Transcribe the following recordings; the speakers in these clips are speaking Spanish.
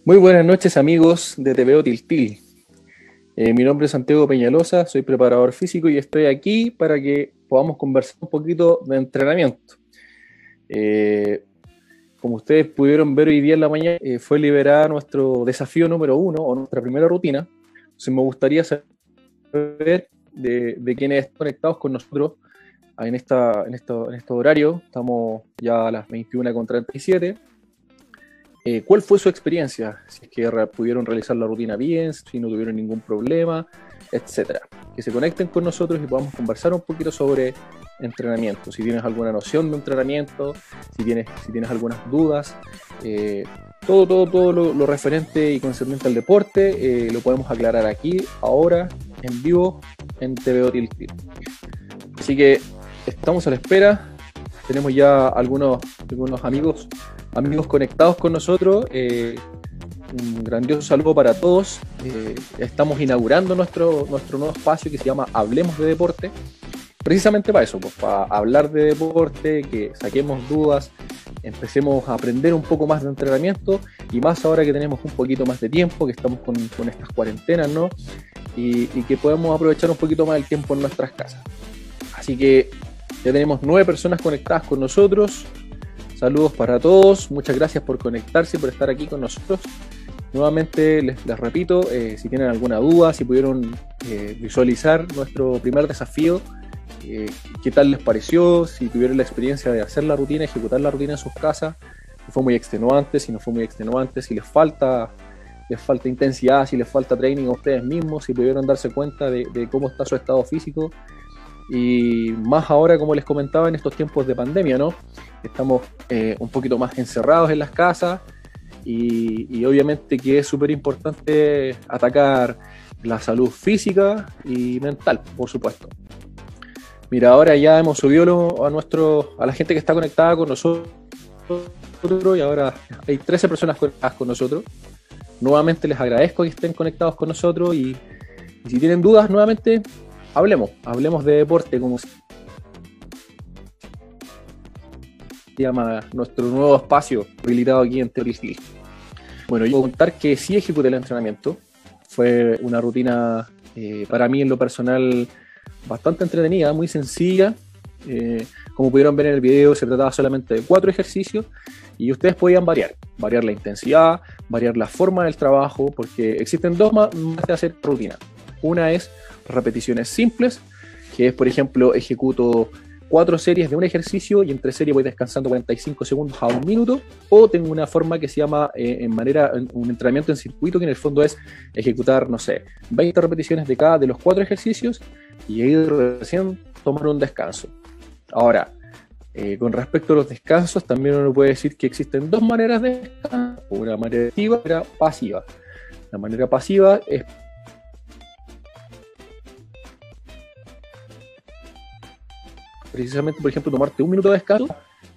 Muy buenas noches amigos de TVO Tiltil. Mi nombre es Santiago Peñalosa, soy preparador físico y estoy aquí para que podamos conversar un poquito de entrenamiento. Como ustedes pudieron ver hoy día en la mañana, fue liberada nuestro desafío número 1 o nuestra primera rutina. Entonces me gustaría saber de quienes están conectados con nosotros en este horario. Estamos ya a las 21:37. ¿Cuál fue su experiencia? Si es que pudieron realizar la rutina bien, si no tuvieron ningún problema, etcétera. Que se conecten con nosotros y podamos conversar un poquito sobre entrenamiento. Si tienes alguna noción de entrenamiento, si tienes algunas dudas, todo lo referente y concerniente al deporte, lo podemos aclarar aquí, ahora, en vivo, en TVO Tiltil. Así que estamos a la espera. Tenemos ya algunos amigos conectados con nosotros. Un grandioso saludo para todos. Estamos inaugurando nuestro nuevo espacio que se llama Hablemos de Deporte, precisamente para eso, pues, para hablar de deporte, que saquemos dudas, empecemos a aprender un poco más de entrenamiento, y más ahora que tenemos un poquito más de tiempo, que estamos con estas cuarentenas, ¿no? Y que podemos aprovechar un poquito más el tiempo en nuestras casas. Así que ya tenemos 9 personas conectadas con nosotros. Saludos para todos, muchas gracias por conectarse y por estar aquí con nosotros. Nuevamente les repito, si tienen alguna duda, si pudieron visualizar nuestro primer desafío, qué tal les pareció, si tuvieron la experiencia de hacer la rutina, ejecutar la rutina en sus casas, si fue muy extenuante, si no fue muy extenuante, si les falta intensidad, si les falta training a ustedes mismos, si pudieron darse cuenta de cómo está su estado físico. Y más ahora, como les comentaba, en estos tiempos de pandemia, ¿no? Estamos un poquito más encerrados en las casas y obviamente que es súper importante atacar la salud física y mental, por supuesto. Mira, ahora ya hemos subido a la gente que está conectada con nosotros, y ahora hay 13 personas conectadas con nosotros. Nuevamente les agradezco que estén conectados con nosotros y si tienen dudas, nuevamente hablemos de deporte, como se llama nuestro nuevo espacio habilitado aquí en Tiltil. Bueno, yo voy a contar que sí ejecuté el entrenamiento. Fue una rutina, para mí en lo personal, bastante entretenida, muy sencilla. Como pudieron ver en el video, se trataba solamente de 4 ejercicios y ustedes podían variar la intensidad, variar la forma del trabajo, porque existen dos maneras de hacer rutina. Una es repeticiones simples, que es, por ejemplo, ejecuto 4 series de un ejercicio y entre series voy descansando 45 segundos a 1 minuto, o tengo una forma que se llama un entrenamiento en circuito, que en el fondo es ejecutar, no sé, 20 repeticiones de cada de los 4 ejercicios y ahí recién tomar un descanso. Ahora, con respecto a los descansos, también uno puede decir que existen 2 maneras de descanso, una manera activa y una pasiva. La manera pasiva es precisamente, por ejemplo, tomarte 1 minuto de descanso,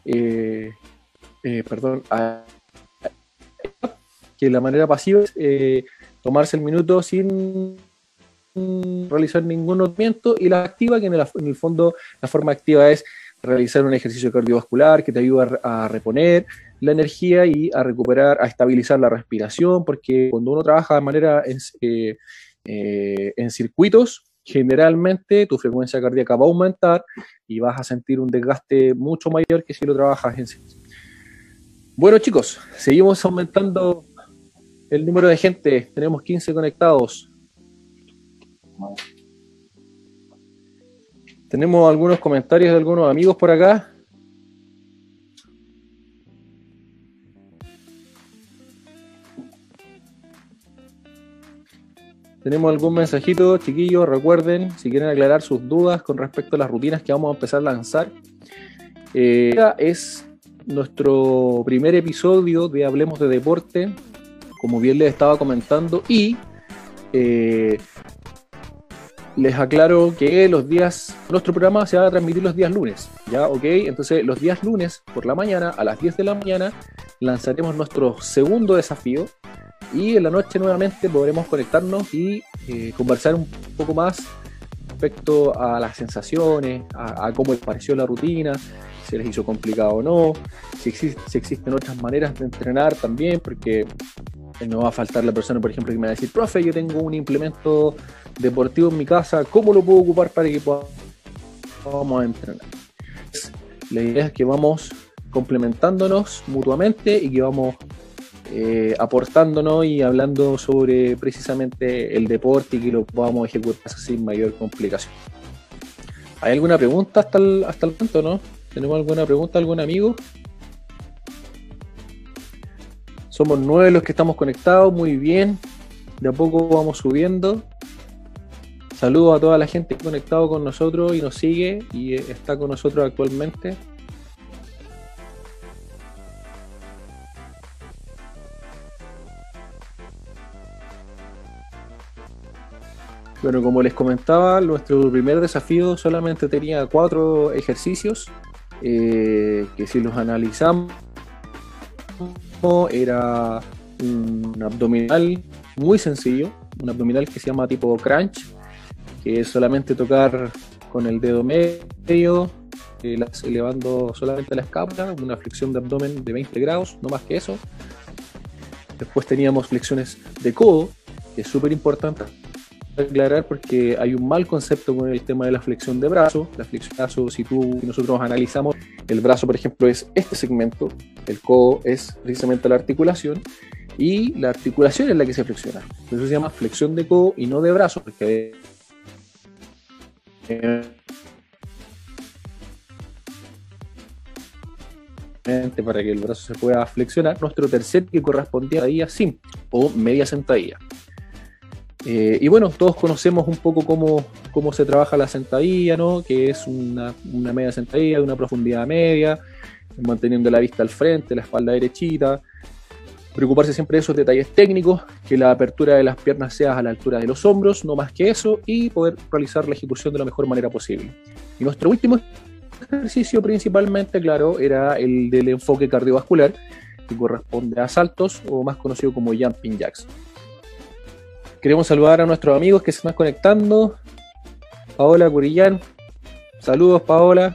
que la manera pasiva es tomarse el minuto sin realizar ningún movimiento, y la activa, que en el fondo la forma activa es realizar un ejercicio cardiovascular que te ayuda a reponer la energía y a recuperar, a estabilizar la respiración, porque cuando uno trabaja de manera en circuitos, generalmente tu frecuencia cardíaca va a aumentar y vas a sentir un desgaste mucho mayor que si lo trabajas en sí. Bueno, chicos, seguimos aumentando el número de gente. Tenemos 15 conectados. Tenemos algunos comentarios de algunos amigos por acá. Tenemos algún mensajito, chiquillos. Recuerden, si quieren aclarar sus dudas con respecto a las rutinas que vamos a empezar a lanzar. Es nuestro primer episodio de Hablemos de Deporte, como bien les estaba comentando, y les aclaro que nuestro programa se va a transmitir los días lunes, ¿ya? Ok, entonces los días lunes por la mañana, a las 10 de la mañana, lanzaremos nuestro segundo desafío, y en la noche nuevamente podremos conectarnos y conversar un poco más respecto a las sensaciones, a cómo les pareció la rutina, si les hizo complicado o no, si existen otras maneras de entrenar también, porque No va a faltar la persona, por ejemplo, que me va a decir, profe, yo tengo un implemento deportivo en mi casa, ¿cómo lo puedo ocupar para que podamos entrenar? La idea es que vamos complementándonos mutuamente y que vamos aportándonos y hablando sobre precisamente el deporte y que lo podamos ejecutar sin mayor complicación. ¿Hay alguna pregunta hasta el momento, no? ¿Tenemos alguna pregunta, algún amigo? Somos 9 los que estamos conectados, muy bien. De a poco vamos subiendo. Saludos a toda la gente que está conectado con nosotros y nos sigue y está con nosotros actualmente. Bueno, como les comentaba, nuestro primer desafío solamente tenía 4 ejercicios que si los analizamos era un abdominal muy sencillo, un abdominal que se llama tipo crunch, que es solamente tocar con el dedo medio, elevando solamente la escápula, una flexión de abdomen de 20 grados, no más que eso. Después teníamos flexiones de codo, que es súper importante aclarar porque hay un mal concepto con el tema de la flexión de brazo. La flexión de brazo, si nosotros analizamos, el brazo, por ejemplo, es este segmento, el codo es precisamente la articulación, y la articulación es la que se flexiona. Por eso se llama flexión de codo y no de brazo, porque para que el brazo se pueda flexionar, nuestro tercer que correspondía a sentadilla simple o media sentadilla. Y bueno, todos conocemos un poco cómo se trabaja la sentadilla, ¿no? Que es una media sentadilla de una profundidad media, manteniendo la vista al frente, la espalda derechita. Preocuparse siempre de esos detalles técnicos, que la apertura de las piernas sea a la altura de los hombros, no más que eso, y poder realizar la ejecución de la mejor manera posible. Y nuestro último ejercicio principalmente, claro, era el del enfoque cardiovascular, que corresponde a saltos, o más conocido como jumping jacks. Queremos saludar a nuestros amigos que se están conectando. Paola Curillán, saludos Paola.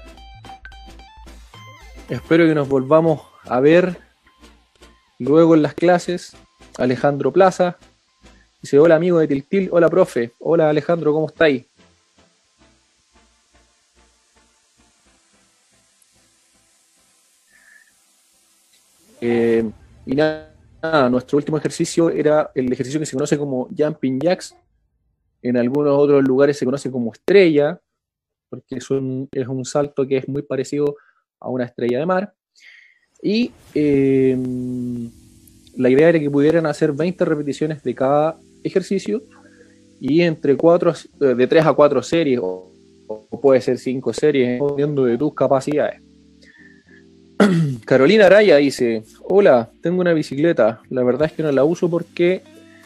Espero que nos volvamos a ver luego en las clases. Alejandro Plaza dice: hola amigo de Tiltil, hola profe. Hola Alejandro, ¿cómo estáis? Y nada, nuestro último ejercicio era el ejercicio que se conoce como jumping jacks. En algunos otros lugares se conoce como estrella, porque es un salto que es muy parecido a una estrella de mar. Y la idea era que pudieran hacer 20 repeticiones de cada ejercicio y de 3 a 4 series, o puede ser 5 series, dependiendo de tus capacidades. Carolina Araya dice: hola, tengo una bicicleta, la verdad es que no la uso porque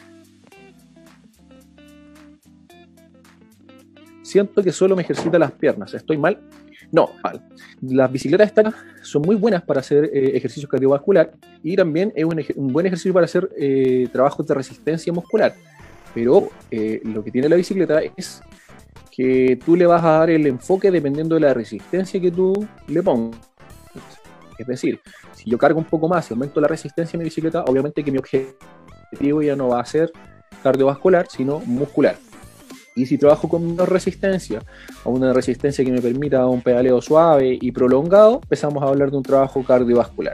siento que solo me ejercita las piernas. ¿Estoy mal? No, mal. Las bicicletas estas son muy buenas para hacer ejercicios cardiovascular y también es un buen ejercicio para hacer trabajos de resistencia muscular. Pero lo que tiene la bicicleta es que tú le vas a dar el enfoque dependiendo de la resistencia que tú le pongas. Es decir, si yo cargo un poco más y aumento la resistencia en mi bicicleta, obviamente que mi objetivo ya no va a ser cardiovascular, sino muscular. Y si trabajo con menos resistencia, o una resistencia que me permita un pedaleo suave y prolongado, empezamos a hablar de un trabajo cardiovascular.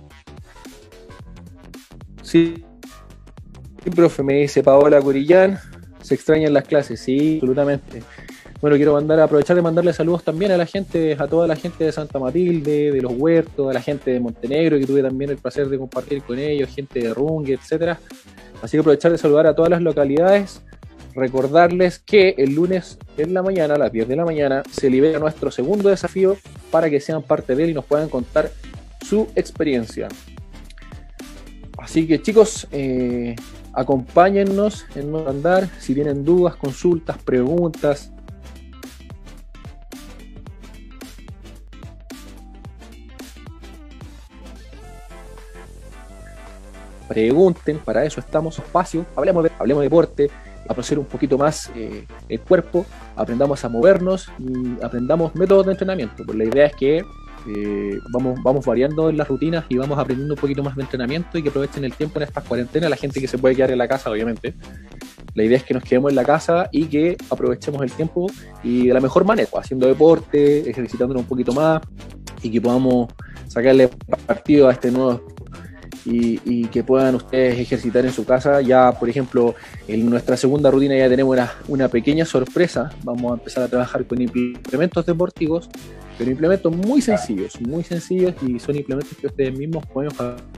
Sí, profe, me dice Paola Curillán, ¿se extrañan las clases? Sí, absolutamente. Bueno, quiero aprovechar de mandarle saludos también a toda la gente de Santa Matilde, de Los Huertos, a la gente de Montenegro, que tuve también el placer de compartir con ellos, gente de Rungue, etc. Así que aprovechar de saludar a todas las localidades. Recordarles que el lunes en la mañana, a las 10 de la mañana, se libera nuestro segundo desafío para que sean parte de él y nos puedan contar su experiencia. Así que chicos, acompáñennos en nuestro andar. Si tienen dudas, consultas, preguntas, pregunten, para eso estamos, espacio, hablemos de deporte, a conocer un poquito más el cuerpo, aprendamos a movernos y aprendamos métodos de entrenamiento. Pues la idea es que vamos variando en las rutinas y vamos aprendiendo un poquito más de entrenamiento y que aprovechen el tiempo en estas cuarentenas, la gente que se puede quedar en la casa, obviamente. La idea es que nos quedemos en la casa y que aprovechemos el tiempo y de la mejor manera, haciendo deporte, ejercitándonos un poquito más y que podamos sacarle partido a este nuevo y que puedan ustedes ejercitar en su casa. Ya, por ejemplo, en nuestra segunda rutina ya tenemos una pequeña sorpresa. Vamos a empezar a trabajar con implementos deportivos, pero implementos muy sencillos y son implementos que ustedes mismos pueden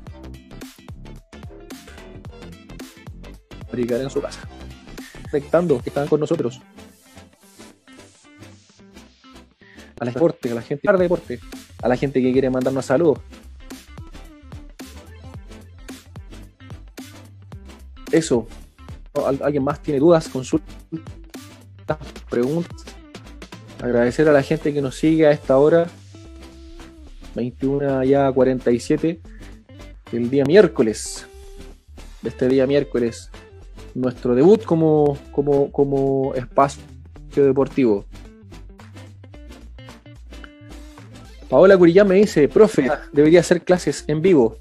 fabricar en su casa. Conectando, que están con nosotros. A la gente de deporte, a la gente que quiere mandarnos saludos. Eso. ¿Alguien más tiene dudas, consultas, preguntas? Agradecer a la gente que nos sigue a esta hora, 21 ya 47, el día miércoles, de este día miércoles, nuestro debut como espacio deportivo. Paola Curillán me dice, profe, debería hacer clases en vivo.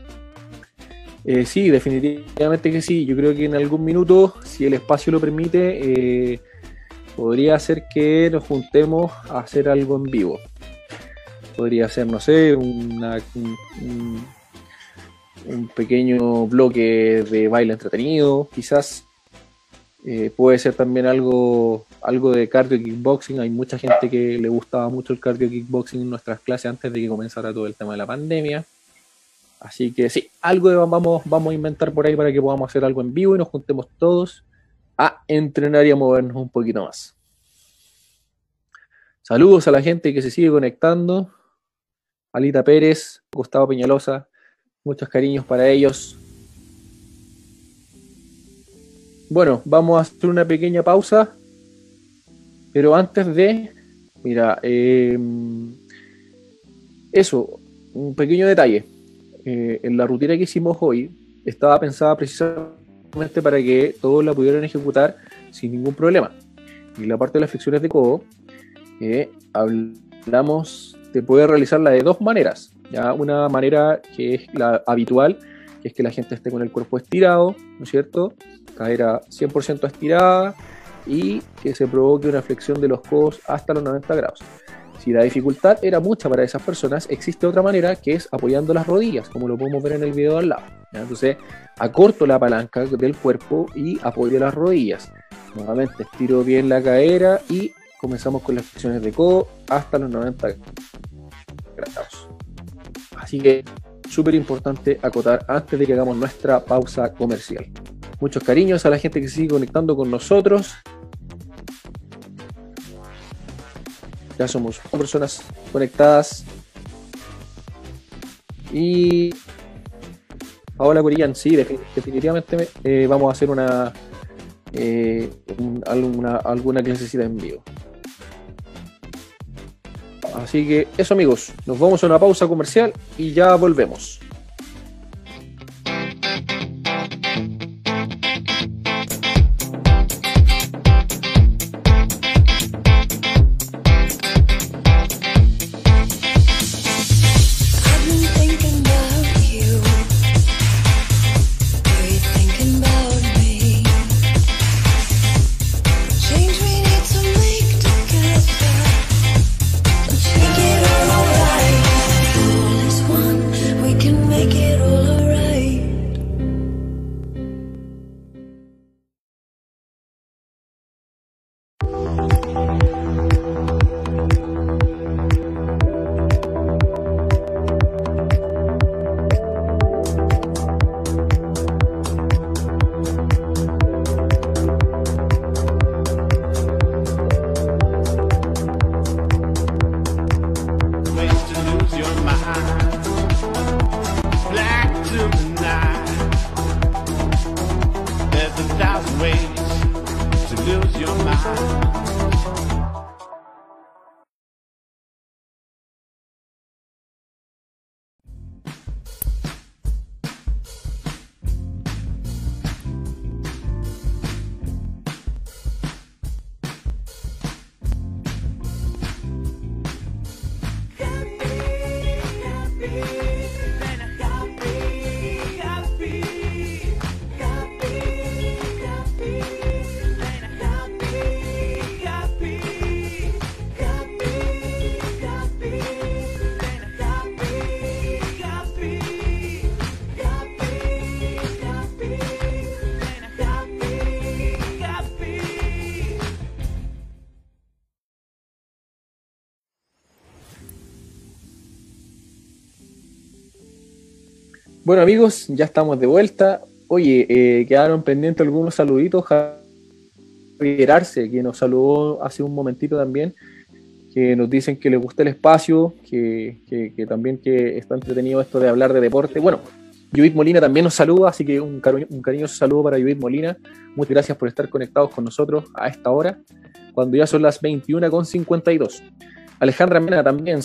Sí, definitivamente que sí. Yo creo que en algún minuto, si el espacio lo permite, podría ser que nos juntemos a hacer algo en vivo. Podría ser, no sé, un pequeño bloque de baile entretenido, quizás. Puede ser también algo de cardio kickboxing. Hay mucha gente que le gustaba mucho el cardio kickboxing en nuestras clases antes de que comenzara todo el tema de la pandemia. Así que sí, algo vamos a inventar por ahí para que podamos hacer algo en vivo y nos juntemos todos a entrenar y a movernos un poquito más. Saludos a la gente que se sigue conectando. Alita Pérez, Gustavo Peñalosa, muchos cariños para ellos. Bueno, vamos a hacer una pequeña pausa, pero antes de, mira, eso, un pequeño detalle. En la rutina que hicimos hoy estaba pensada precisamente para que todos la pudieran ejecutar sin ningún problema. Y la parte de las flexiones de codo, hablamos de poder realizarla de dos maneras. ¿Ya? Una manera que es la habitual, que es que la gente esté con el cuerpo estirado, ¿no es cierto? Cadera 100% estirada y que se provoque una flexión de los codos hasta los 90 grados. Si la dificultad era mucha para esas personas, existe otra manera que es apoyando las rodillas, como lo podemos ver en el video de al lado. ¿Ya? Entonces, acorto la palanca del cuerpo y apoyo las rodillas. Nuevamente, estiro bien la cadera y comenzamos con las flexiones de codo hasta los 90 grados. Así que, súper importante acotar antes de que hagamos nuestra pausa comercial. Muchos cariños a la gente que se sigue conectando con nosotros. Ya somos personas conectadas. Y Paola Curillán, sí, definitivamente vamos a hacer alguna clasecita en vivo. Así que eso, amigos, nos vamos a una pausa comercial y ya volvemos. Bueno amigos, ya estamos de vuelta. Oye, quedaron pendientes algunos saluditos. Javier Arce, que nos saludó hace un momentito también, que nos dicen que les gusta el espacio, que también que está entretenido esto de hablar de deporte. Bueno, Judith Molina también nos saluda, así que un cariñoso saludo para Judith Molina. Muchas gracias por estar conectados con nosotros a esta hora, cuando ya son las 21:52. Alejandra Mena también.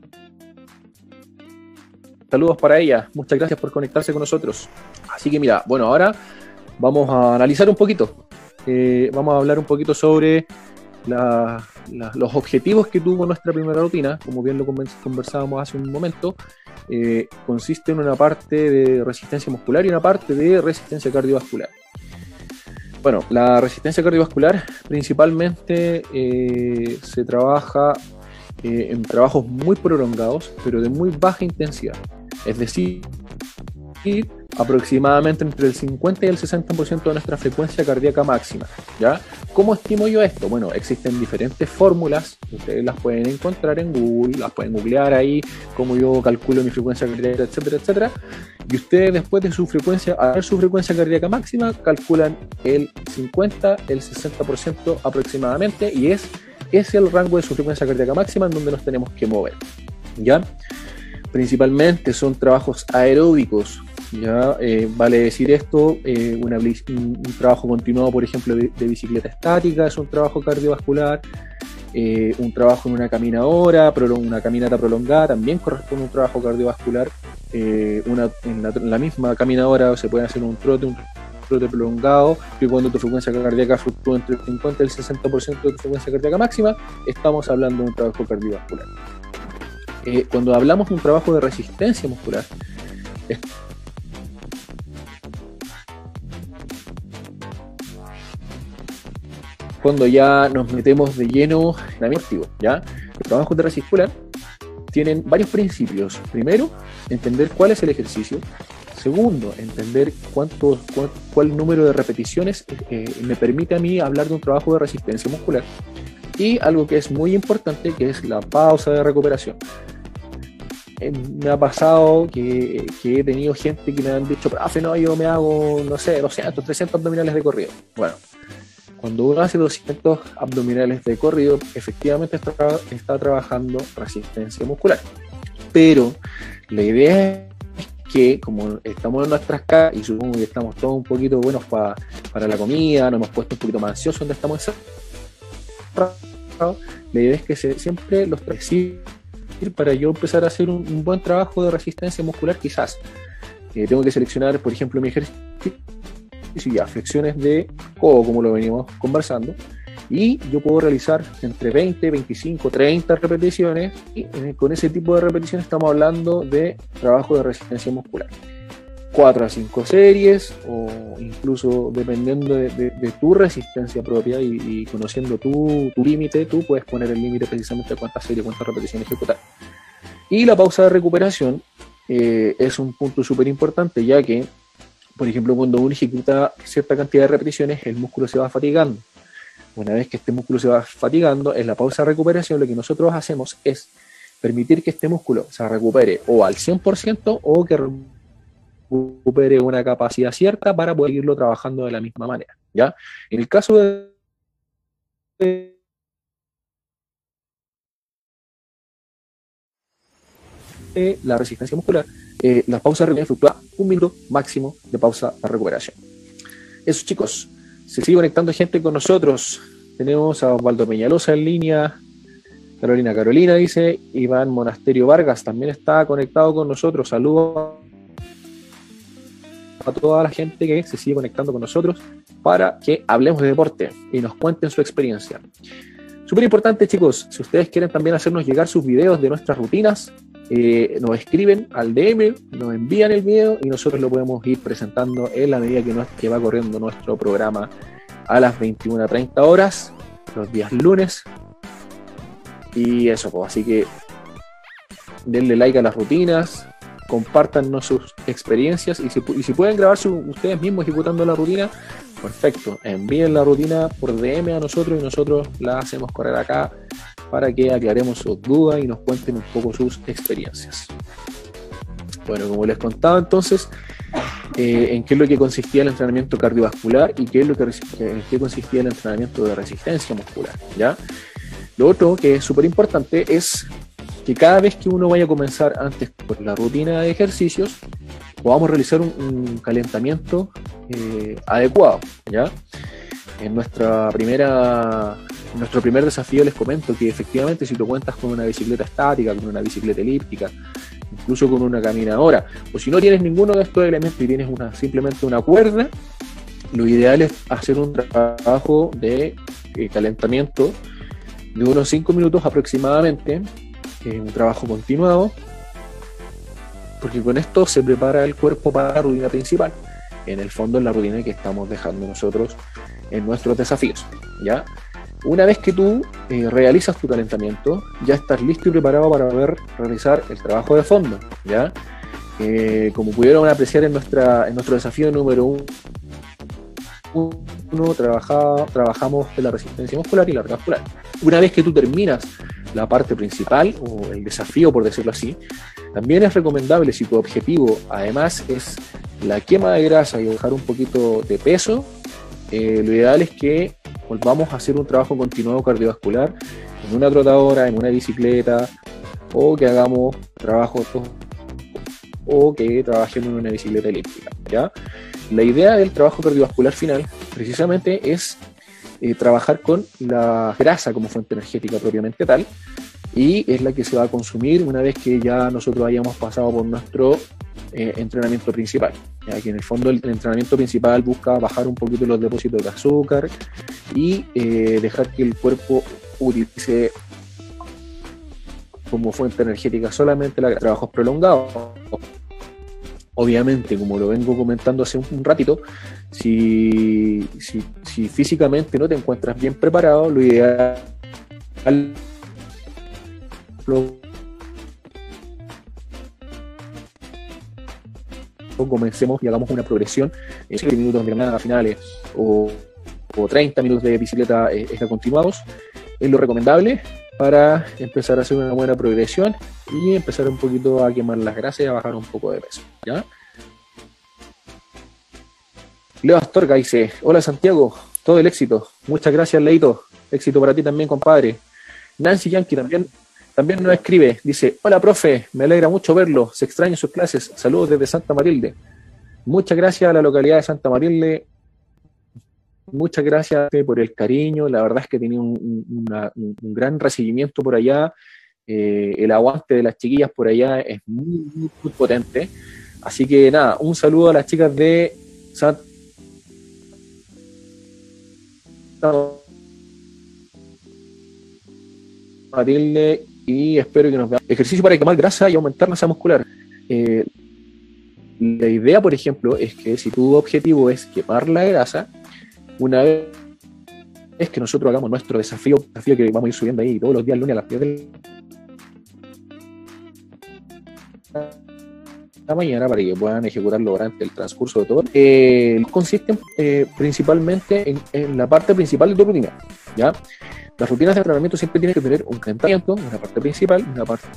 Saludos para ella. Muchas gracias por conectarse con nosotros. Así que mira, bueno, ahora vamos a analizar un poquito. Vamos a hablar un poquito sobre los objetivos que tuvo nuestra primera rutina. Como bien lo conversábamos hace un momento, consiste en una parte de resistencia muscular y una parte de resistencia cardiovascular. Bueno, la resistencia cardiovascular principalmente se trabaja en trabajos muy prolongados, pero de muy baja intensidad. Es decir, aproximadamente entre el 50 y el 60% de nuestra frecuencia cardíaca máxima, ¿ya? ¿Cómo estimo yo esto? Bueno, existen diferentes fórmulas, ustedes las pueden encontrar en Google, las pueden googlear ahí, cómo yo calculo mi frecuencia cardíaca, etcétera, etcétera, y ustedes después de su frecuencia, a ver su frecuencia cardíaca máxima, calculan el 50, el 60% aproximadamente, y es el rango de su frecuencia cardíaca máxima en donde nos tenemos que mover, ¿ya? Principalmente son trabajos aeróbicos, ¿ya? Vale decir esto, un trabajo continuado, por ejemplo, de bicicleta estática es un trabajo cardiovascular, un trabajo en una caminadora, una caminata prolongada también corresponde a un trabajo cardiovascular, en la misma caminadora se puede hacer un trote prolongado, que cuando tu frecuencia cardíaca fluctúa entre el 50 y el 60% de tu frecuencia cardíaca máxima, estamos hablando de un trabajo cardiovascular. Cuando hablamos de un trabajo de resistencia muscular, es cuando ya nos metemos de lleno en el activo, ¿ya? Los trabajos de resistencia muscular tienen varios principios. Primero, entender cuál es el ejercicio. Segundo, entender cuál número de repeticiones me permite a mí hablar de un trabajo de resistencia muscular. Y algo que es muy importante, que es la pausa de recuperación. Me ha pasado que he tenido gente que me han dicho, profe, no, yo me hago, no sé, 200, 300 abdominales de corrido. Bueno, cuando uno hace 200 abdominales de corrido, efectivamente está trabajando resistencia muscular. Pero la idea es que, como estamos en nuestras casas y supongo que estamos todos un poquito buenos para la comida, nos hemos puesto un poquito más ansiosos donde estamos encerrados, la idea es que siempre los precisos para yo empezar a hacer un buen trabajo de resistencia muscular. Quizás tengo que seleccionar, por ejemplo, mi ejercicio, ya, flexiones de codo, como lo venimos conversando, y yo puedo realizar entre 20, 25, 30 repeticiones, y con ese tipo de repeticiones estamos hablando de trabajo de resistencia muscular. 4 a 5 series, o incluso dependiendo de tu resistencia propia y conociendo tu límite, tú puedes poner el límite precisamente de cuántas series, cuántas repeticiones ejecutar. Y la pausa de recuperación es un punto súper importante, ya que, por ejemplo, cuando uno ejecuta cierta cantidad de repeticiones, el músculo se va fatigando. Una vez que este músculo se va fatigando, en la pausa de recuperación lo que nosotros hacemos es permitir que este músculo se recupere o al 100% o que recupere una capacidad cierta para poder irlo trabajando de la misma manera, ¿ya? En el caso de la resistencia muscular, la pausa de recuperación fluctúa 1 minuto máximo de pausa de recuperación. Eso, chicos, se sigue conectando gente con nosotros. Tenemos a Osvaldo Peñalosa en línea, Carolina dice, Iván Monasterio Vargas también está conectado con nosotros. Saludos a toda la gente que se sigue conectando con nosotros para que hablemos de deporte y nos cuenten su experiencia. Súper importante, chicos, si ustedes quieren también hacernos llegar sus videos de nuestras rutinas, nos escriben al DM, nos envían el video y nosotros lo podemos ir presentando en la medida que va corriendo nuestro programa a las 21:30 horas, los días lunes. Y eso, pues, así que denle like a las rutinas, compártanos sus experiencias y si pueden grabarse ustedes mismos ejecutando la rutina, perfecto, envíen la rutina por DM a nosotros y nosotros la hacemos correr acá para que aclaremos sus dudas y nos cuenten un poco sus experiencias. Bueno, como les contaba entonces, en qué es lo que consistía el entrenamiento cardiovascular y en qué consistía el entrenamiento de resistencia muscular, ¿ya? Lo otro que es súper importante es que cada vez que uno vaya a comenzar antes por la rutina de ejercicios, podamos realizar un calentamiento adecuado, ¿ya? En nuestro primer desafío les comento que efectivamente si tú cuentas con una bicicleta estática, con una bicicleta elíptica, incluso con una caminadora, o si no tienes ninguno de estos elementos y tienes simplemente una cuerda, lo ideal es hacer un trabajo de calentamiento de unos 5 minutos aproximadamente, un trabajo continuado, porque con esto se prepara el cuerpo para la rutina principal. En el fondo es la rutina que estamos dejando nosotros en nuestros desafíos, ¿ya? Una vez que tú realizas tu calentamiento, ya estás listo y preparado para poder realizar el trabajo de fondo, ¿ya? Como pudieron apreciar en nuestro desafío número 1, trabajamos en la resistencia muscular y la cardiovascular. Una vez que tú terminas la parte principal, o el desafío por decirlo así, también es recomendable, si tu objetivo además es la quema de grasa y bajar un poquito de peso, lo ideal es que volvamos a hacer un trabajo continuado cardiovascular en una trotadora, en una bicicleta, o que hagamos trabajo o que trabajemos en una bicicleta elíptica, ¿ya? La idea del trabajo cardiovascular final precisamente es trabajar con la grasa como fuente energética propiamente tal, y es la que se va a consumir una vez que ya nosotros hayamos pasado por nuestro entrenamiento principal, ya que en el fondo el entrenamiento principal busca bajar un poquito los depósitos de azúcar y dejar que el cuerpo utilice como fuente energética solamente trabajos prolongados. Obviamente, como lo vengo comentando hace un ratito, si físicamente no te encuentras bien preparado, lo ideal comencemos y hagamos una progresión en 7 minutos de caminata finales o 30 minutos de bicicleta continuados, es lo recomendable para empezar a hacer una buena progresión y empezar un poquito a quemar las grasas y a bajar un poco de peso, ¿ya? Leo Astorga dice: hola Santiago, todo el éxito. Muchas gracias, Leito. Éxito para ti también, compadre. Nancy Yankee también nos escribe, dice: hola profe, me alegra mucho verlo, se extrañan sus clases, saludos desde Santa Matilde. Muchas gracias a la localidad de Santa Matilde, muchas gracias por el cariño, la verdad es que tenía un gran recibimiento por allá, el aguante de las chiquillas por allá es muy potente, así que nada, un saludo a las chicas de Santa Matilde y espero que nos veamos. Ejercicio para quemar grasa y aumentar masa muscular. La idea, por ejemplo, es que si tu objetivo es quemar la grasa, una vez que nosotros hagamos nuestro desafío que vamos a ir subiendo ahí todos los días lunes a las 10 de la mañana para que puedan ejecutarlo durante el transcurso de todo, consiste principalmente en la parte principal de tu rutina, ¿ya? Las rutinas de entrenamiento siempre tienen que tener un calentamiento, una parte principal, una parte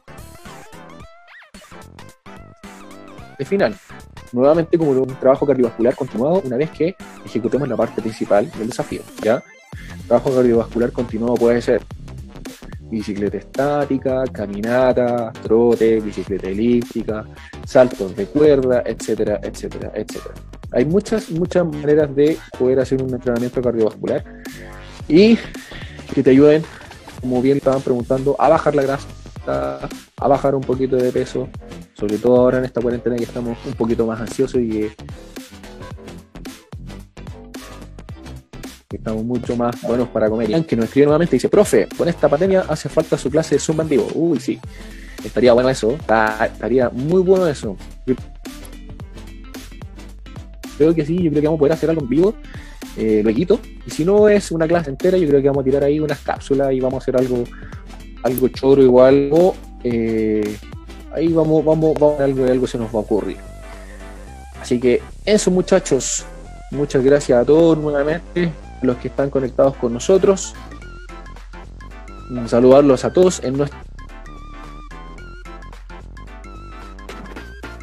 final. Nuevamente, como un trabajo cardiovascular continuado una vez que ejecutemos la parte principal del desafío, ¿ya? Trabajo cardiovascular continuado puede ser bicicleta estática, caminata, trote, bicicleta elíptica, saltos de cuerda, etcétera, etcétera, etcétera. Hay muchas maneras de poder hacer un entrenamiento cardiovascular y que te ayuden, como bien estaban preguntando, a bajar la grasa, a bajar un poquito de peso, sobre todo ahora en esta cuarentena que estamos un poquito más ansiosos y que estamos mucho más buenos para comer. Y que nos escribe nuevamente y dice: profe, con esta pandemia hace falta su clase de Zumba en vivo. Uy, sí, estaría bueno eso, estaría muy bueno eso. Yo creo que sí, yo creo que vamos a poder hacer algo en vivo luego, y si no es una clase entera, yo creo que vamos a tirar ahí unas cápsulas y vamos a hacer algo choro igual, o ahí vamos algo se nos va a ocurrir. Así que eso, muchachos, muchas gracias a todos nuevamente, los que están conectados con nosotros, saludarlos a todos en nuestro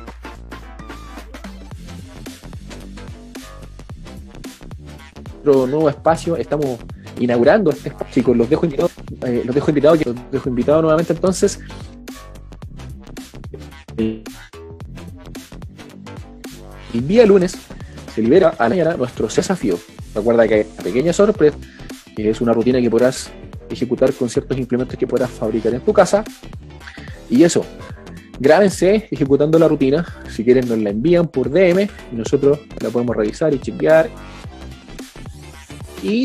nuevo espacio, estamos inaugurando este espacio, chicos, los dejo invitados nuevamente entonces. El día lunes se libera a la mañana nuestro desafío. Recuerda que hay una pequeña sorpresa, que es una rutina que podrás ejecutar con ciertos implementos que podrás fabricar en tu casa. Y eso, grábense ejecutando la rutina. Si quieren nos la envían por DM y nosotros la podemos revisar y chequear. Y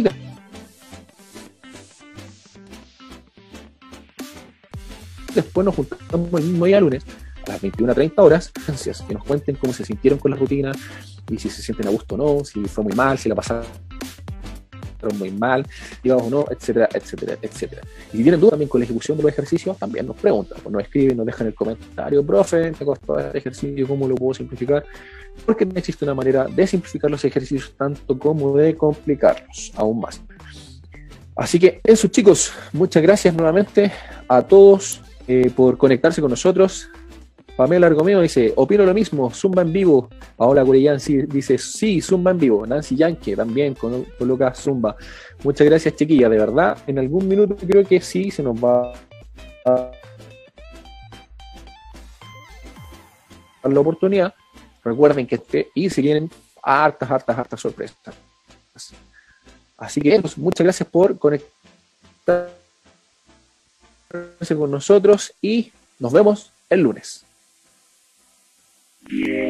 después nos juntamos el mismo día lunes a las 21:30 horas, que nos cuenten cómo se sintieron con la rutina y si se sienten a gusto o no, si fue muy mal, si la pasaron muy mal, digamos o no, etcétera, etcétera, etcétera. Y si tienen dudas también con la ejecución de los ejercicios, también nos preguntan, pues nos escriben, nos dejan el comentario, profe, me costó este ejercicio, ¿cómo lo puedo simplificar? Porque no existe una manera de simplificar los ejercicios tanto como de complicarlos aún más. Así que eso, chicos, muchas gracias nuevamente a todos por conectarse con nosotros. Pamela Argomeo dice, opino lo mismo, Zumba en vivo. Paola Curellán dice, sí, Zumba en vivo. Nancy Yankee también coloca Zumba. Muchas gracias, chiquilla, de verdad, en algún minuto creo que sí se nos va a dar la oportunidad. Recuerden que y si vienen hartas sorpresas. Así que muchas gracias por conectarse con nosotros y nos vemos el lunes. Yeah.